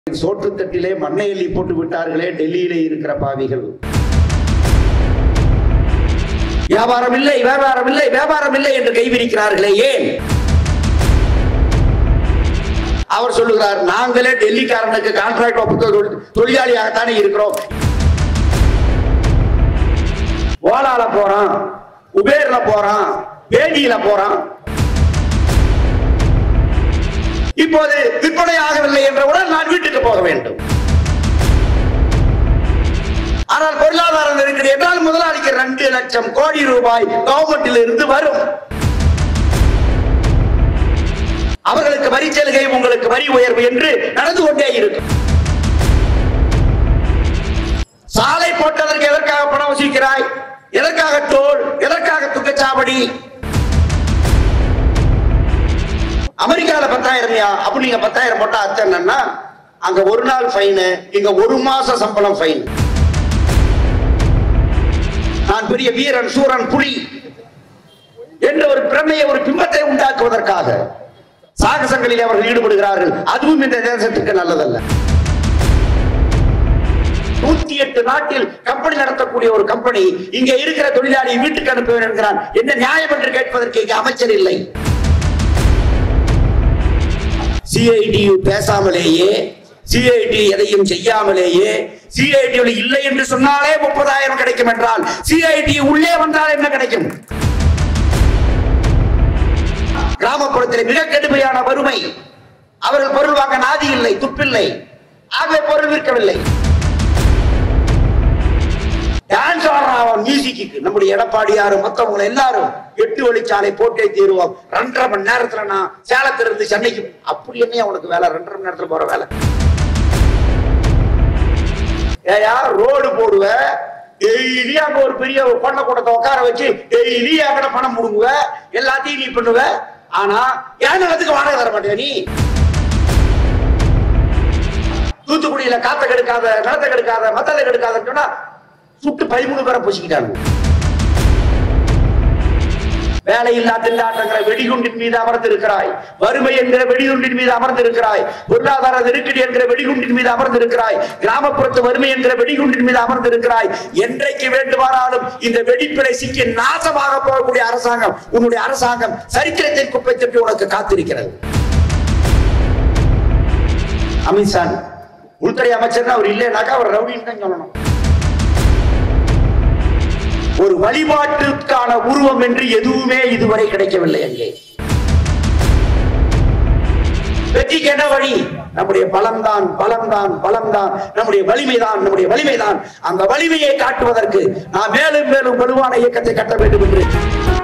சோற்று தட்டிலே மண்ணை எள்ளி போட்டு விட்டார்களே டெல்லியிலே இருக்கிற பாவிகள். வியாபாரம் இல்லை வியாபாரம் இல்லை வியாபாரம் இல்லை என்று கைவிரிக்கிறார்களே ஏன்? அவர் சொல்லுகிறார், நாங்களே டெல்லிக்காரனுக்கு கான்ட்ராக்ட் ஒப்புக்க தொழிலாளியாகத்தானே இருக்கிறோம். ஓலால போறான், உபேர்ல போறான், பேடியில போறான். இப்போது விற்பனை ஆகவில்லை என்றவுடன் நான் வீட்டுக்கு போக வேண்டும். ஆனால் பொருளாதார நெருக்கடி என்றால் முதலாளிக்கு 2 லட்சம் கோடி ரூபாய் கவர்மெண்டில் இருந்து வரும். அவர்களுக்கு வரி சலுகை, உங்களுக்கு வரி உயர்வு என்று நடந்து கொண்டே இருக்கும். சாலை போட்டதற்கு எதற்காக பணம் வசூலிக்கிறாய்? எதற்காக டோல்? எதற்காக துக்கச்சாவடி? அமெரிக்கால 10,000 அப்ப நீங்க 10,000 போட்டா அர்த்தம் என்னன்னா, அங்க ஒரு நாள் ஃபைன், இங்க 1 மாச சம்பளம் ஃபைன். நான் பெரிய வீரன், சூரன், புலி என்ற ஒரு பிரமையை, ஒரு பிம்பத்தை உண்டாக்குவதற்காக சாகசங்களில் அவர்கள் ஈடுபடுகிறார்கள். அதுவும் இந்த தேசத்துக்கு நல்லதல்ல. 108 நாட்டில் கம்பெனி நடத்தக்கூடிய ஒரு கம்பெனி இங்க இருக்கிற தொழிலாளியை வீட்டுக்கு அனுப்புவேன் என்கிறான். என்ன நியாயம் என்று கேட்பதற்கு இங்க அமைச்சர் இல்லை. சிஐடியு பேசாமலேயே, சிஐடி எதையும் செய்யாமலேயே, சிஐடி இல்லை என்று சொன்னாலே 30,000 கிடைக்கும் என்றால் சிஐடி உள்ளே வந்தால் என்ன கிடைக்கும்? கிராமப்புறத்தில் மிக கடுமையான வறுமை. அவர்கள் பொருள் வாங்க நாதி இல்லை, துப்பில்லை, ஆகவே பொருள் விற்கவில்லை. டான்ஸ் ஆடுறான் மியூசிக்கு. நம்முடைய எடப்பாடியாரு மொத்தவங்க எல்லாரும் 8 வழிச்சாலை போட்டே தீருவோம், 2.5 மணி நேரத்துல நான் சேலத்திலிருந்து சென்னைக்கு. அப்படி என்ன உனக்கு வேலை? 2.5 மணி நேரத்துல போற வேலை? ஏயா ரோடு போடுவ, டெய்லி அங்க ஒரு பெரிய பண்ண கூட்டத்தை உட்கார வச்சு டெய்லி அங்கட பணம் முடுங்குவ, எல்லாத்தையும் நீ பண்ணுவ. ஆனா ஏன் நிலத்துக்கு வாடகை தர மாட்டேன் நீ? தூத்துக்குடியில காத்த கெடுக்காத, நிலத்தை கெடுக்காத, மத்தத்தை கெடுக்காத சொன்னா சுட்டு 13 பேரை பூசிக்கிட்டாங்க. வேலையில்லா திண்டாட்டங்கிற வெடிகுண்டின் மீது அமர்ந்து இருக்கிறாய், வறுமை என்கிற வெடிகுண்டின் மீது அமர்ந்து இருக்கிறாய், பொருளாதார நெருக்கடி என்கிற வெடிகுண்டின் மீது அமர்ந்து இருக்கிறாய், கிராமப்புறத்து வறுமை என்கிற வெடிகுண்டின் மீது அமர்ந்து இருக்கிறாய். என்றைக்கு வேண்டுமானாலும் இந்த வெடிப்பிலை சிக்கி நாசமாக போகக்கூடிய அரசாங்கம், உன்னுடைய அரசாங்கம் சரித்திரத்தின் குப்பை தட்டி உனக்கு காத்திருக்கிறது. அமித்ஷா உள்துறை அமைச்சர் அவர் இல்லைனாக்கா அவர் ரவுடின்னு தான் சொல்லணும். ஒரு வழிபாட்டுக்கான உருவம் என்று எதுவுமே இதுவரை கிடைக்கவில்லை. அங்கே வெற்றிக்கு என்ன வழி? நம்முடைய பலம்தான், பலம்தான், பலம்தான், நம்முடைய வலிமைதான், நம்முடைய வலிமைதான். அந்த வலிமையை காட்டுவதற்கு நாம் மேலும் மேலும் வலுவான இயக்கத்தை கட்ட வேண்டும் என்று